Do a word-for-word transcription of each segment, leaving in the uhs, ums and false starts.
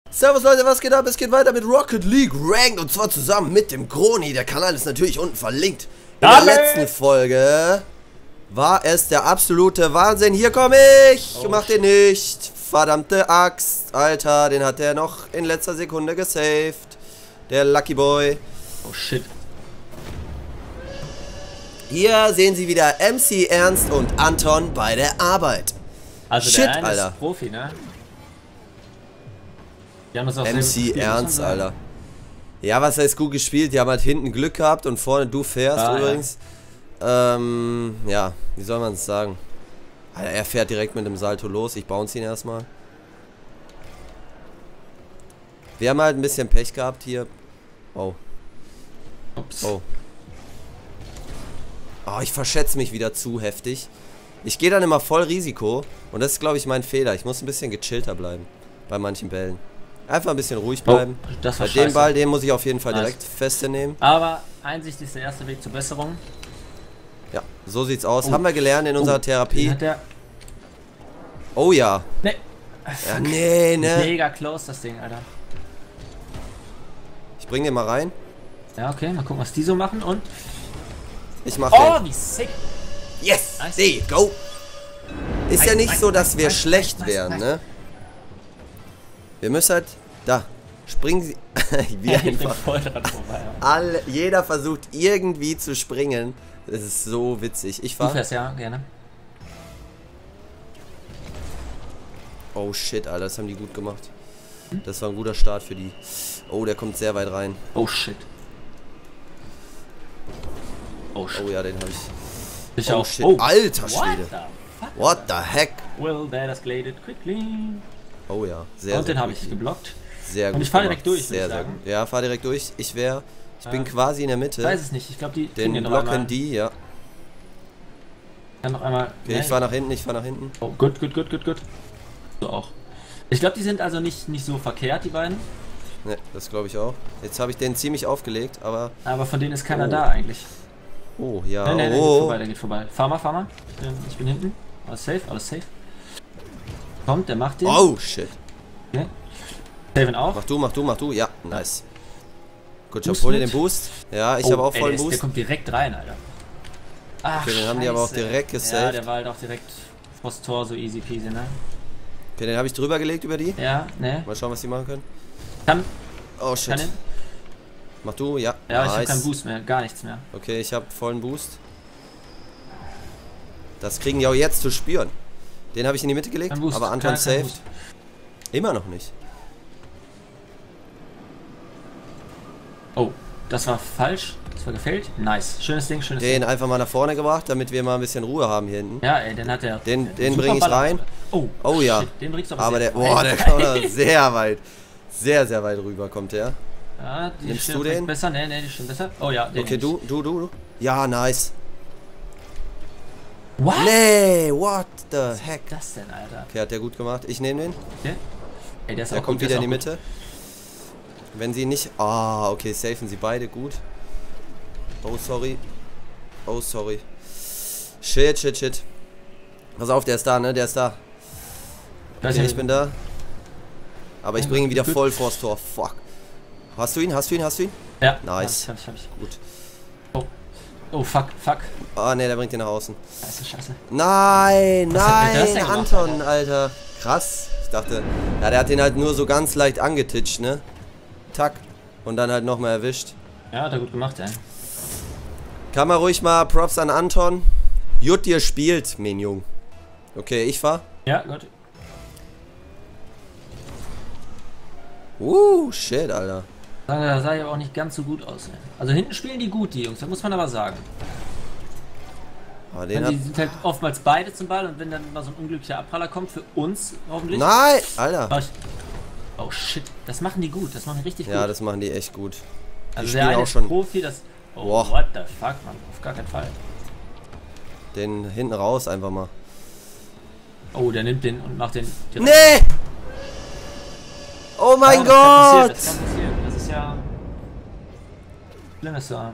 Servus Leute, was geht ab? Es geht weiter mit Rocket League Ranked und zwar zusammen mit dem Kroni. Der Kanal ist natürlich unten verlinkt. In der letzten Folge war es der absolute Wahnsinn. Hier komme ich und mach den nicht. Verdammte Axt. Alter, den hat der noch in letzter Sekunde gesaved. Der Lucky Boy. Oh shit. Hier sehen Sie wieder M C Ernst und Anton bei der Arbeit. Also Shit, der eine Alter. ist Profi, ne? Die haben das auch M C Ernst, Alter. Ja, was heißt gut gespielt? Die haben halt hinten Glück gehabt und vorne du fährst ah, übrigens. Ja. Ähm, ja, wie soll man es sagen? Alter, er fährt direkt mit dem Salto los. Ich bounce ihn erstmal. Wir haben halt ein bisschen Pech gehabt hier. Oh. Ups. Oh. Oh, ich verschätze mich wieder zu heftig. Ich gehe dann immer voll Risiko. Und das ist, glaube ich, mein Fehler. Ich muss ein bisschen gechillter bleiben. Bei manchen Bällen. Einfach ein bisschen ruhig bleiben. Oh, das war Bei scheiße. dem Ball, den muss ich auf jeden Fall Nice. direkt festnehmen. Aber Einsicht ist der erste Weg zur Besserung. Ja, so sieht's aus. Oh. Haben wir gelernt in unserer Oh, Therapie. Hat der Oh ja. ne. Ja, nee, ne. Mega close das Ding, Alter. Ich bring den mal rein. Ja, okay, mal gucken, was die so machen und. Ich mach Oh, den. wie sick! Yes! Nice. There you go! Ist ja Nice, nicht nice, so, dass nice, wir nice, schlecht nice, wären, nice. ne? Wir müssen halt. Da. Springen Sie. Wie Ich bin einfach. voll dran vorbei. Alle, jeder versucht irgendwie zu springen. Das ist so witzig. Ich Du fahr. fährst ja, gerne. Oh shit, Alter, das haben die gut gemacht. Das war ein guter Start für die. Oh, der kommt sehr weit rein. Oh shit. Oh shit. Oh ja, den habe ich. Ich Oh auch. shit. Oh. Alter What Schwede. the fuck? What the heck? Will that escalated quickly. Oh ja, sehr, Und sehr den habe gut. ich geblockt. Sehr Und gut. ich fahr gemacht. direkt durch, würd Sehr, ich sehr sagen. gut. Ja, fahr direkt durch. Ich wäre. Ich bin Ja. quasi in der Ich Mitte. weiß es nicht. Ich glaube, die kriegen Den noch blocken einmal. die, ja. Dann noch einmal. Okay, ne, ich fahr nach hinten, ich fahr nach hinten. Oh, gut, gut, gut, gut, gut. So auch. Ich glaube, die sind also nicht, nicht so verkehrt, die beiden. Ne, das glaube ich auch. Jetzt habe ich den ziemlich aufgelegt, aber. Aber von denen ist keiner Oh. da eigentlich. Oh, ja. Nein, nein, der geht oh. vorbei, der geht vorbei. Fahr mal, fahr mal. Ich bin, ich bin hinten. Alles safe, alles safe. Kommt, der macht den. Oh, shit. Okay. Saven auch. Mach du, mach du, mach du. Ja, nice. Gut, Boost ich hol dir mit. den Boost. Ja, ich Oh, habe auch ey, vollen der, ist, der Boost. kommt direkt rein, Alter. Ach, Okay, den haben die aber auch Scheiße. direkt Ja, gesaved. der war halt auch direkt vors Tor, so easy peasy, ne? Okay, den habe ich drüber gelegt über die. Ja, ne? Mal schauen, was die machen können. Kann, Oh, kann shit. den. Mach du, ja. Ja, ich habe nice. keinen Boost mehr, gar nichts mehr. Okay, ich habe vollen Boost. Das kriegen die auch jetzt zu spüren. Den habe ich in die Mitte gelegt, Kein Boost, aber Anton kein- kein saved. Boost. Immer noch nicht. Oh, das war falsch. Das war gefällt. Nice. Schönes Ding, schönes Den Ding. einfach mal nach vorne gebracht, damit wir mal ein bisschen Ruhe haben hier hinten. Ja, ey, den hat der. Den, den super bringe ich Baller. rein. Oh, Oh ja. shit, den bringst du aber Aber der, sehr boah, weit. der kommt da sehr weit. Sehr, sehr weit rüber kommt der. Ja, die Nimmst stehen du vielleicht den? besser? Ne, ne, die stehen besser. Oh ja, den Okay, nehm du, du, du, du. Ja, nice. ich. What? Nee, what the heck. Das denn, Alter? Okay, hat der gut gemacht. Ich nehme den. Okay. Ey, der ist Der auch kommt gut, der wieder in die ist auch Mitte. Wenn sie nicht... Ah, okay, safen sie beide gut. Oh, sorry. Oh, sorry. Shit, shit, shit. Pass auf, der ist da, ne? Der ist da. gut. Weiß Okay, ja ich bin da. Aber ich Ja, bringe ihn wieder gut. voll vors Tor. Fuck. Hast du ihn? Hast du ihn? Hast du ihn? Ja, Nice. Hab ich, hab ich, hab Gut. ich. Oh. Oh, fuck, fuck. Ah, ne, der bringt den nach außen. Scheiße, scheiße. Nein, Was hat mir das nein, denn gemacht, Anton, Alter. Krass. Ich dachte, ja, der hat den halt nur so ganz leicht angetitscht, ne? Tack. Und dann halt nochmal erwischt. Ja, hat er gut gemacht, ey. Kann man ruhig mal Props an Anton. Jut, ihr spielt, mein Jung. Okay, ich fahr. Ja, gut. Uh, shit, Alter. Da sah ja aber auch nicht ganz so gut aus. Ey. Also hinten spielen die gut, die Jungs, das muss man aber sagen. Oh, den Die hat... sind halt oftmals beide zum Ball und wenn dann mal so ein unglücklicher Abpraller kommt, für uns hoffentlich. Nein, Alter. Mach ich- Oh shit, das machen die gut, das machen die richtig Ja, gut. das machen die echt gut. Also die der spielen eine auch ist schon- Profi, das... Oh, Boah. what the fuck, Mann, auf gar keinen Fall. Den hinten raus einfach mal. Oh, der nimmt den und macht den direkt. Nee! Oh mein Ja, das kann Gott! passieren, Das kann passieren, das ist ja... Schlimmes da.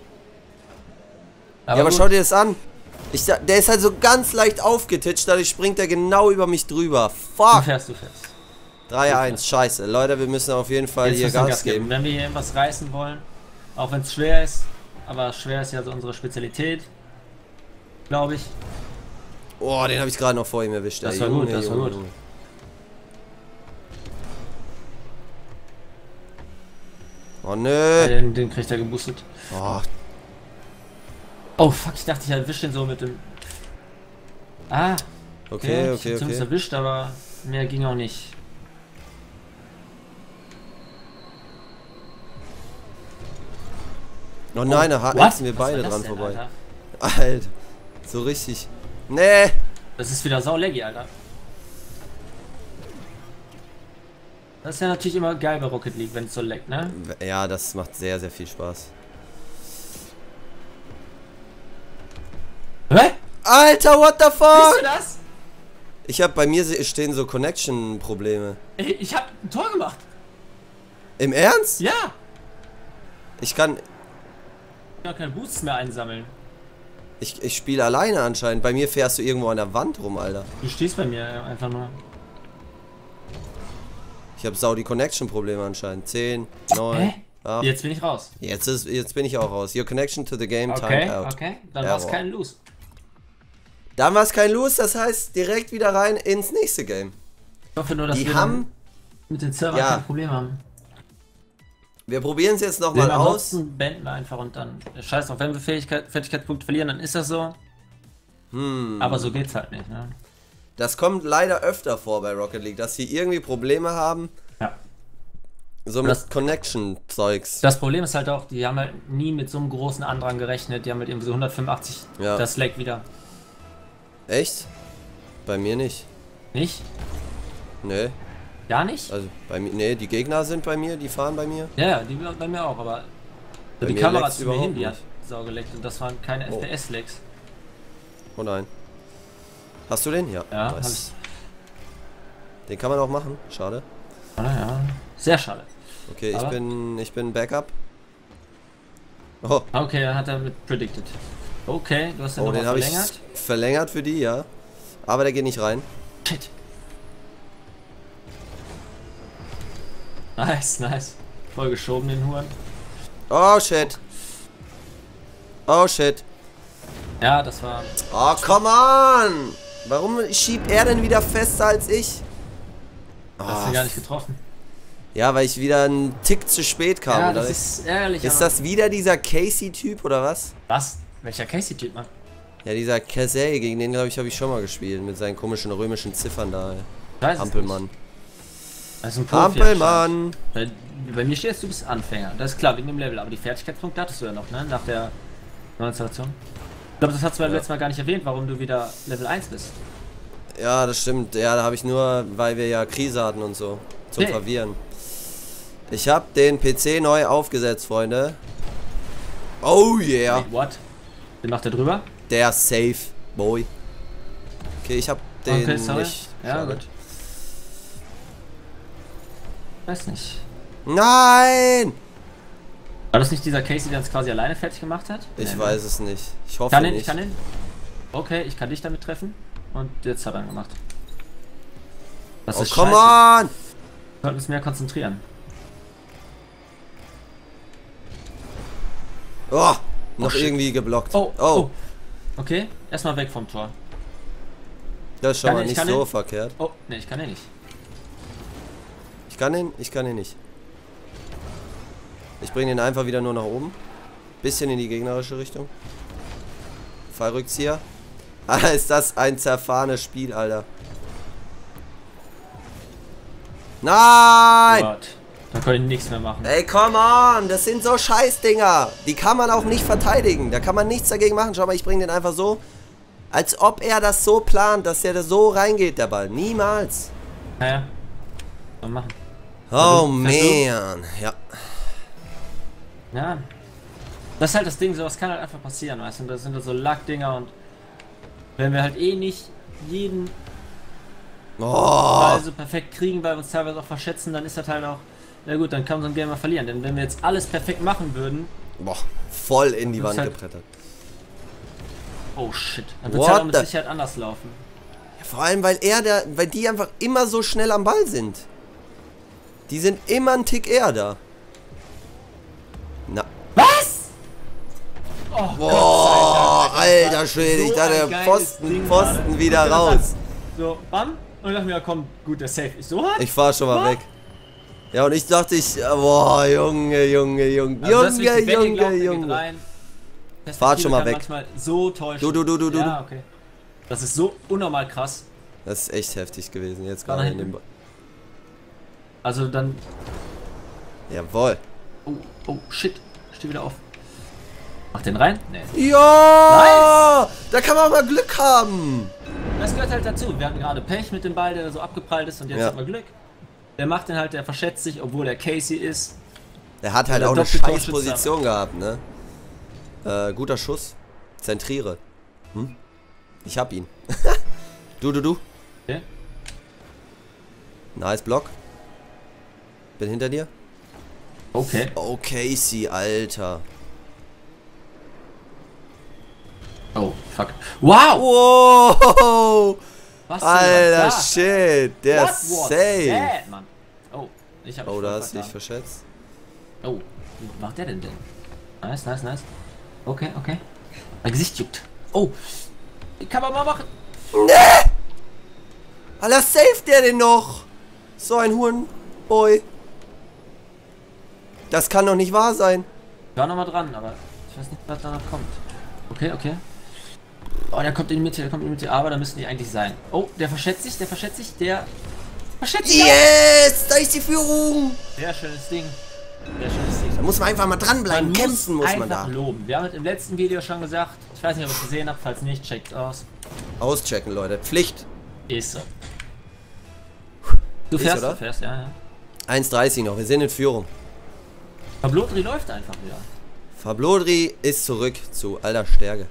Ja, aber gut. schau dir das an. Ich, sa- der ist halt so ganz leicht aufgetitscht, dadurch springt er genau über mich drüber. Du Fuck! fährst, du fährst. drei eins, scheiße. Leute, wir müssen auf jeden Fall Jetzt hier müssen wir Gas geben. Wenn wir hier irgendwas reißen wollen, auch wenn es schwer ist, aber schwer ist ja so unsere Spezialität, glaube ich. Oh, den habe ich gerade noch vor ihm erwischt. Das ey. war gut, Junge, das war Junge, gut. Junge. Oh nö. Den, den kriegt er geboostet. Oh, Oh fuck, ich dachte, ich erwische den so mit dem... Ah, okay, ich okay, hab zumindest okay. erwischt, aber mehr ging auch nicht. Oh nein, da What? heizen wir Was war beide das dran denn, vorbei. Alter? Alter, so richtig. Nee. Das ist wieder sau laggy, Alter. Das ist ja natürlich immer geil bei Rocket League, wenn es so laggt, ne? Ja, das macht sehr, sehr viel Spaß. Hä? Alter, what the Siehst fuck? du das? Ich hab bei mir se- stehen so Connection-Probleme. Ey, ich hab ein Tor gemacht. Im Ernst? Ja. Ich kann. Ich kann keine Boosts mehr einsammeln. Ich, ich spiele alleine anscheinend. Bei mir fährst du irgendwo an der Wand rum, Alter. Du stehst bei mir einfach nur. Ich hab sau die Connection-Probleme anscheinend. zehn, neun, Hä? acht. Jetzt bin ich raus. Jetzt, ist, jetzt bin ich auch raus. Your connection to the game Okay, timed out. okay. Dann war es Error. kein Lose. Dann war es kein Lose, das heißt direkt wieder rein ins nächste Game. Ich hoffe nur, dass Die wir haben. mit den Servern Ja. kein Problem haben. Wir probieren es jetzt Mal nochmal aus. ansonsten beenden wir einfach und dann. Scheiß drauf, wenn wir Fähigkeit, Fertigkeitspunkte verlieren, dann ist das so. Hm. Aber so geht's halt nicht, ne? Das kommt leider öfter vor bei Rocket League, dass sie irgendwie Probleme haben. Ja. So mit Das- Connection-Zeugs. Das Problem ist halt auch, die haben halt nie mit so einem großen Andrang gerechnet. Die haben mit irgendwie so hundertfünfundachtzig Ja. das Lag wieder. Echt? Bei mir nicht. Nicht? Nee. Gar nicht? Also bei mir. Nee, die Gegner sind bei mir, die fahren bei mir. Ja, ja, die bei mir auch, aber Bei die mir Kamera lag's zu mir hin, überhaupt die hat nicht. sau geleckt und das waren keine Oh. F P S-Lags. Oh nein. Hast du den? Ja. Ja, hab Nice. Den kann man auch machen. Schade. Ah, ja. Sehr schade. Okay, ich Aber- bin. Ich bin Backup. Oh, Okay, dann hat er mit predicted. Okay, du hast den oh nochmal den habe ich verlängert. verlängert für die, ja. Aber der geht nicht rein. Shit. Nice, nice. Voll geschoben den Huren. Oh shit. Oh shit. Ja, das war. Oh, come on! Warum schiebt er denn wieder fester als ich? Das hast Oh, du gar nicht getroffen. ja, weil ich wieder einen Tick zu spät kam. Ja, oder? das ist ärgerlich. Ist aber- das wieder dieser Casey-Typ oder was? Was? Welcher Casey-Typ, Mann? Ja, dieser Casey, gegen den glaube ich habe ich schon mal gespielt. Mit seinen komischen römischen Ziffern da. Ich weiß es Hampelmann. nicht. Das ist ein Profi Hampelmann! anscheinend. Bei, bei mir steht es, du bist Anfänger. Das ist klar, wegen dem Level. Aber die Fertigkeitspunkte hattest du ja noch, ne? Nach der neuen Installation. Ich glaube, das hast du beim Ja. letzten Mal gar nicht erwähnt, warum du wieder Level eins bist. Ja, das stimmt. Ja, da habe ich nur, weil wir ja Krise hatten und so. Zum Hey. Verwirren. Ich habe den P C neu aufgesetzt, Freunde. Oh yeah. Wait, what? Den macht er drüber? Der Safe Boy. Okay, ich habe den Okay, sorry. nicht. Ja, Schade. gut. Weiß nicht. Nein! War das nicht dieser Casey, der uns quasi alleine fertig gemacht hat? Ich Nee, weiß es nicht. Ich hoffe Kann ihn, nicht. ich kann ihn. Okay, ich kann dich damit treffen. Und jetzt hat er ihn gemacht. Das Oh, ist come scheiße. on! Wir sollten uns mehr konzentrieren. Oh, noch shit. irgendwie geblockt. Oh, oh. oh. Okay, erstmal weg vom Tor. Das ist schon Kann mal ich- nicht kann so ich? verkehrt. Oh, ne, ich kann ja nicht. Ich kann ihn, ich kann ihn nicht. Ich bringe den einfach wieder nur nach oben. Bisschen in die gegnerische Richtung. Fallrückzieher. Alter, ist das ein zerfahrenes Spiel, Alter. Nein! Gott. Da kann ich nichts mehr machen. Ey, come on! Das sind so Scheißdinger. Die kann man auch nicht verteidigen. Da kann man nichts dagegen machen. Schau mal, ich bringe den einfach so. Als ob er das so plant, dass der da so reingeht, der Ball. Niemals. Naja. Mal machen. Oh, Fährst du? man. Ja. Ja. Das ist halt das Ding, sowas kann halt einfach passieren, weißt du? Das sind halt so Lack-Dinger und wenn wir halt eh nicht jeden Oh. Ball so perfekt kriegen, weil wir uns teilweise auch verschätzen, dann ist das halt auch, na gut, dann kann so ein Game mal verlieren. Denn wenn wir jetzt alles perfekt machen würden, Boah, voll in die Das Wand ist halt- gebrettert. oh shit, dann wird es What halt auch mit the- Sicherheit anders laufen. Ja, vor allem, weil er der, weil die einfach immer so schnell am Ball sind. Die sind immer einen Tick eher da. Na. Was? Oh, Boah, Gott sei Dank, alter Schwede, ich so dachte, ein geiles Pfosten, Ding Pfosten gerade. wieder raus. So, bam. Und ich dachte mir, komm, gut, der Safe ist so hart. Ich fahr schon mal Was? weg. Ja, und ich dachte, ich, boah, Junge, Junge, Junge, Also das ist Junge, wichtig, wenn ihr Junge, glaubt, der geht Junge. rein. Fahrt schon mal Perspektive weg. kann manchmal so täuschen. Du, du, du, du, du. Ja, okay. Das ist so unnormal krass. Das ist echt heftig gewesen, jetzt Fahr gerade nach in dem... hinten. Also dann... Jawohl. Oh, oh, shit. Steh wieder auf. Mach den rein? Nee. Ja! Da kann man auch mal Glück haben. Das gehört halt dazu. Wir hatten gerade Pech mit dem Ball, der so abgeprallt ist und jetzt Ja. hat man Glück. Der macht den halt, der verschätzt sich, obwohl er Casey ist. Der hat halt Der auch eine Doppeltorschütze. scheiß Position gehabt, ne? Äh, guter Schuss. Zentriere. Hm? Ich hab ihn. Du, du, du. Okay. Nice Block. Bin hinter dir. Okay. Oh, Casey, Alter. Oh, fuck. Wow! Wow! Was denn Alter, das? shit. Der What ist was safe. that, Mann? Oh, ich hab mich Oh, da voll hast du dich vertan. verschätzt. Oh, wie macht der denn denn? Nice, nice, nice. Okay, okay. Mein Gesicht juckt. Oh, kann man mal machen. Nee! Alter, safe der denn noch? So ein Hurenboy. Das kann doch nicht wahr sein. Ich war noch mal dran, aber ich weiß nicht, was danach kommt. Okay, okay. Oh, der kommt in die Mitte, der kommt in die Mitte, aber da müssen die eigentlich sein. Oh, der verschätzt sich, der verschätzt sich, der verschätzt sich. Yes! Da ist die Führung. Sehr schönes Ding. Sehr schönes Ding. Da muss man einfach mal dranbleiben. Man Kämpfen muss man einfach da. loben. Wir haben es im letzten Video schon gesagt. Ich weiß nicht, ob ihr es gesehen habt. Falls nicht, checkt aus. Auschecken, Leute. Pflicht. Ist so. Du Ist, fährst, oder? du fährst, ja, ja. eins dreißig noch. Wir sind in Führung. Fablodri läuft einfach wieder. Fablodri ist zurück zu alter Stärke.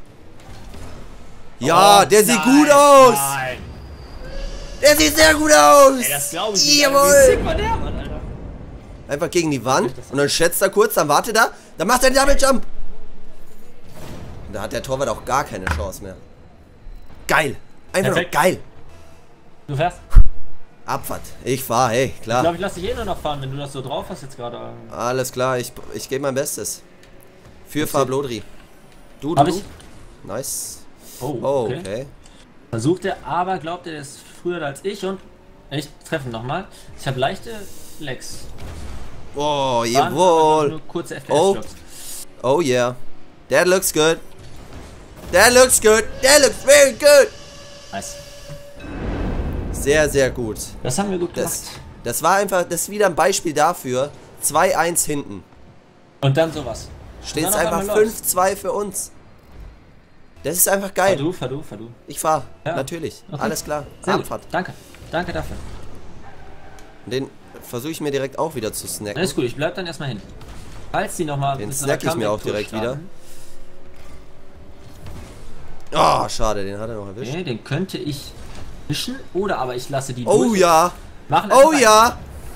Ja, Oh, der sieht nein, gut aus. Nein. Der sieht sehr gut aus. Ey, das glaube ich nicht. Jawohl. Wie sick war der, Mann, Alter. Einfach gegen die Wand und dann schätzt er kurz, dann wartet er, dann macht er den Double Jump. Und da hat der Torwart auch gar keine Chance mehr. Geil. Einfach Perfekt. noch geil. Du fährst? Abfahrt. Ich fahr, hey, Ich klar. glaube, ich lasse dich eh nur noch fahren, wenn du das so drauf hast jetzt gerade. Alles klar, ich, ich gebe mein Bestes. Für Fablodri. Du, du, Hab du. ich? Nice. Oh, Oh, okay. okay. Versucht er, aber glaubt er, der ist früher als ich und ich treffe ihn nochmal. Ich habe leichte Legs. Oh, Waren aber jawohl. Nur kurze F P Oh. S-Drops. Oh yeah. That looks good. That looks good. That looks very good. Nice. Sehr, sehr gut. Das haben wir gut gemacht. Das, das war einfach, das ist wieder ein Beispiel dafür. zwei eins hinten. Und dann sowas. Steht es dann auf einfach einmal fünf zwei für uns. Das ist einfach Fahr geil. du, fahr du, fahr du. Ich fahr. Ja. Natürlich. Okay. Alles klar. Sehr gut. Abfahrt. Danke. Danke dafür. Den versuche ich mir direkt auch wieder zu snacken. Alles gut, ich bleib dann erstmal hin. Falls die nochmal. Den snack ich mir auch direkt wieder. Oh, schade, den hat er noch erwischt. Okay, den könnte ich wischen oder aber ich lasse die Oh durch. ja. Machen Oh einfach ja.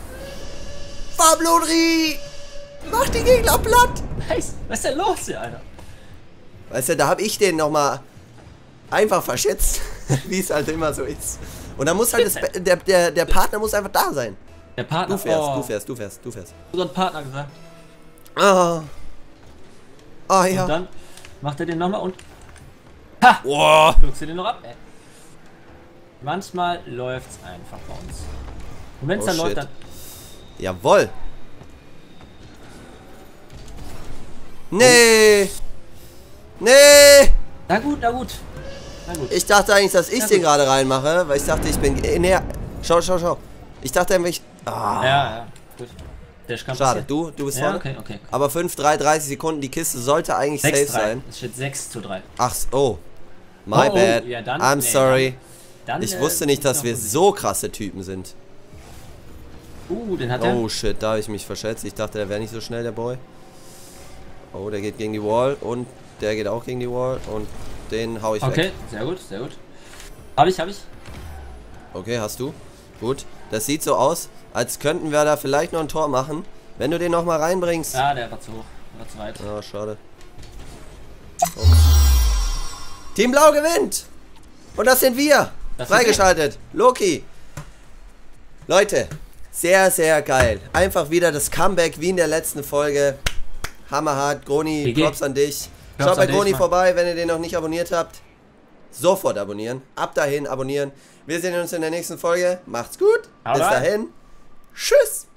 Fablodri. Mach die Gegner platt. weiter. Nice. Was ist denn los hier, Alter? Weißt du, da habe ich den nochmal einfach verschätzt, wie es halt immer so ist. Und dann muss halt das, der, der, der Partner muss einfach da sein. Der Partner. Du fährst, oh, du fährst, du fährst, du fährst. unseren Partner gesagt. Ah. Ah ja. Und dann macht er den nochmal und. Ha! Boah. Drückst du den noch ab, ey. Manchmal läuft's einfach bei uns. Und wenn's Oh, dann läuft, shit. dann. Jawohl. Nee. Nee. Na gut, na gut. Na gut. Ich dachte eigentlich, dass ich Ja, den gut. gerade reinmache, weil ich dachte, ich bin näher. Schau, schau, schau. Ich dachte nämlich. Ah. Ja, ja. Gut. Der kann Schade. passieren. Du, du bist Ja, vorne. okay, okay. Aber fünf, drei, dreißig Sekunden. Die Kiste sollte eigentlich safe sechs drei. sein. Es steht sechs zu drei. Ach, oh. My Oh, oh, bad. ja, dann- I'm nee, sorry. Dann, Ich äh, wusste nicht, ist dass noch wir unsicher. so krasse Typen sind. Uh, den hat er. Oh shit, da habe ich mich verschätzt. Ich dachte, der wäre nicht so schnell, der Boy. Oh, der geht gegen die Wall und der geht auch gegen die Wall und den hau ich Okay, weg. sehr gut, sehr gut. Hab ich, hab ich. Okay, hast du? Gut. Das sieht so aus, als könnten wir da vielleicht noch ein Tor machen, wenn du den noch mal reinbringst. Ja, der war zu hoch. Der war zu weit. Ja, schade. Ups. Team Blau gewinnt! Und das sind wir! Das sind Freigeschaltet! Loki! Leute, Sehr, sehr geil. Einfach wieder das Comeback wie in der letzten Folge. Hammerhart. Groni, Props an dich. Props Schaut bei an dich, Groni Mann. vorbei, wenn ihr den noch nicht abonniert habt. Sofort abonnieren. Ab dahin abonnieren. Wir sehen uns in der nächsten Folge. Macht's gut. Hau Bis rein. dahin. Tschüss.